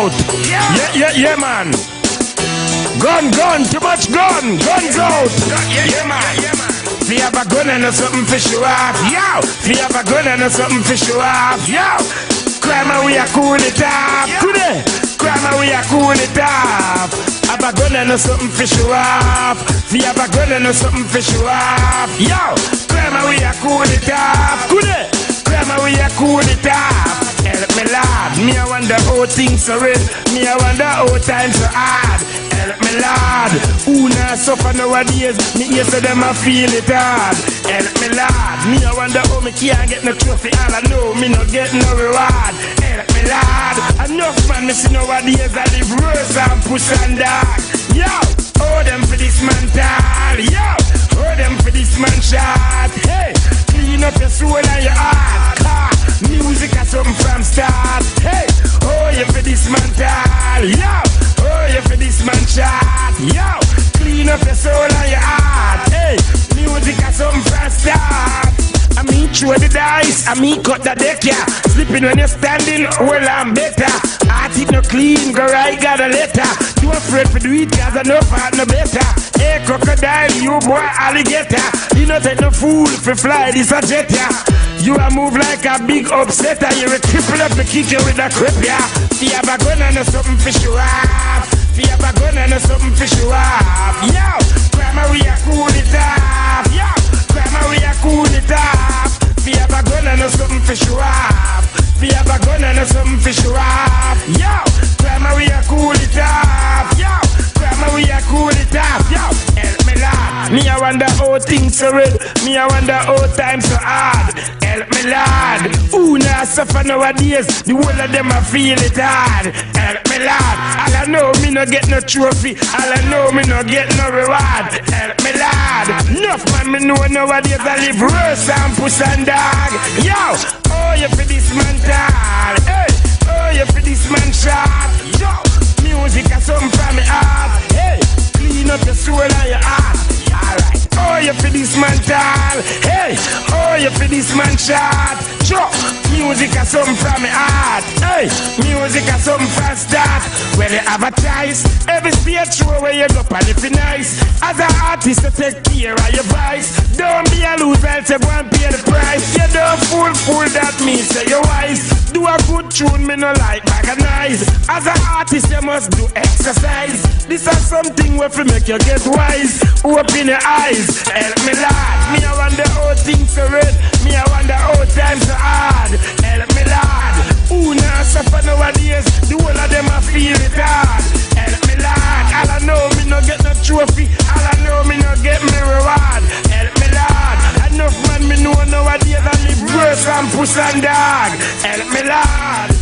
out. Yeah, man. Gun, too much gun. Guns out. Yeah, man. Fi have a gun and something for show off. Yo. Fi have a gun and something for show off. Yo. Crime and we are cool it off. Crime and we are cool it off. Have a gun and something for show off. Fi have a gun and something for show off. Yo. Crime and we are cool it off. Crime and we are cool it off. Help me Lord, me I wonder how things are real. Me I wonder how times are hard. Help me Lord, who not suffer nowadays? Me yes to them I feel it hard. Help me Lord, me I wonder how me can't get no trophy. All I know me no get no reward. Help me Lord, enough man me see nowadays I live worse and push and dog. Yo, oh them for this man tall. Yo, oh them for this man shot. Hey, clean up your soul and your heart. Music has something from start. Hey, oh you for this man tall. Yo, oh you for this man shot. Yo, clean up your soul and your heart. Hey, music has something from start. I mean throw the dice, I mean cut the deck, yeah. Sleeping when you're standing, well I'm better. Heart it no clean, go right, got a letter. You afraid to do it, cause I know part no better. Hey crocodile, you boy alligator. You not take no fool for fly, this a jet, yeah. You a move like a big upsetter. You're a triple up to kick you with a crip, yeah. Fi have a gun and something for show off. Fi have a gun and something for show off. Yo, grandma we a cool it off. Yo, grandma we a cool it off. Fi have a gun and something for show off. Fi have a gun and something for show off. Yo, grandma we a cool it off. Yo, grandma we a cool it off. Yo, help me Lord. Me I wonder how things are real. Me I wonder how times are hard. Help me Lord, who not suffer nowadays? The whole of them I feel it hard. Help me Lord, all I know me no get no trophy. All I know me no get no reward. Help me Lord, enough man me know nowadays I live worse and push and dog. Yo, oh you for this man tall. Hey, oh you for this man shot. Yo, music has something from me heart. Hey, clean up your soul and your heart. Alright, oh you for this man tall. Hey, oh you for this man shot. Sure, music has something from me heart. Hey, music has something from start. Where they advertise every stage show where you go and if it's nice. As an artist to take care of your voice. Don't be a loser, else you go and pay the price. You don't fool that means say you're wise. Do a good tune, me no like organize. As an artist you must do exercise. This is something where fi make you get wise. Open your eyes, help me Lord. Me I wonder how things are red. Me I wonder how times are hard. Help me Lord. Who not suffer nowadays? The whole of them I feel it hard. Help me Lord. All I know me no get no trophy. All I know me no get me reward. Help me Lord. Enough man me know nowadays I live worse and push and dog. Help me Lord.